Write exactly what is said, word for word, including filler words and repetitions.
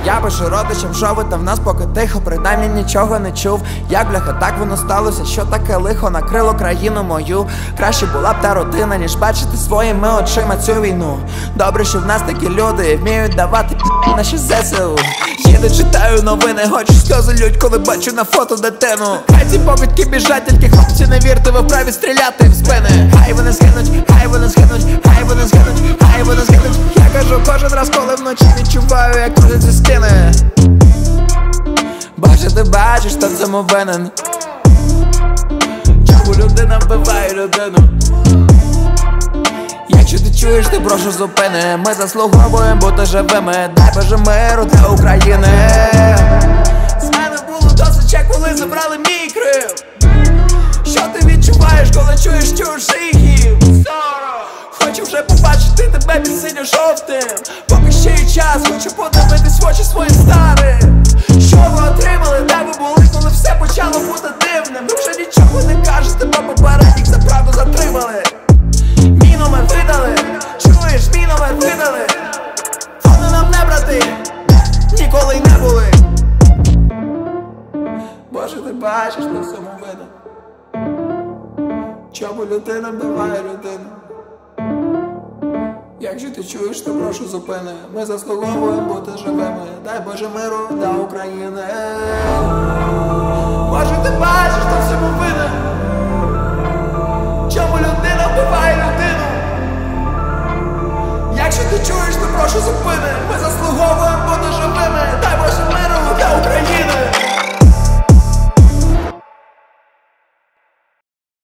Я пишу родичам, що ви там в нас поки тихо, принаймні нічого не чув. Як бляха, так воно сталося, що таке лихо накрило країну мою. Краще була б та родина, ніж бачити своїми очима цю війну. Добре, що в нас такі люди вміють давати пі*** наші зе се у. Їду, читаю новини, хочу сльози лють, коли бачу на фото дитину. Хай ці покидьки біжать, тільки хлопці не вірте, ви вправі стріляти в спини. Хай вони згинуть, хай вони згинуть, хай вони згинуть, хай вони згинуть. Я кажу кожен раз, коли вночі відчуваю, як кружаться стіни. Боже, ти бачиш, хто в цьому винен? Чому людина вбиває людину? Якщо ти чуєш, ти прошу зупини. Ми заслуговуємо бути живими. Дай Боже миру для України. З мене було досить, як коли забрали мій крив. Що ти відчуваєш, коли чуєш чужий гів? Хочу вже побачити тебе під синьо-жовтим. Поки ще є час, хочу подивитись в очі своїм старим. Що ви отримали, де ви були, коли все почало бути дивним? Ви вже нічого не кажете, бо попередніх за правду затримали. Мій номер видали, чуєш, мій номер видали. Вони нам не брати, ніколи й не були. Боже, ти бачиш на всьому видно. Чому людина вбиває людину? Якщо ти чуєш, то прошу зупини. Ми заслуговуємо бути живими. Дай Боже миру для України. Боже, ти бачиш на всьому видно. Чому людина вбиває людину? Якщо ти чуєш, то прошу зупини. Ми заслуговуємо бути живими.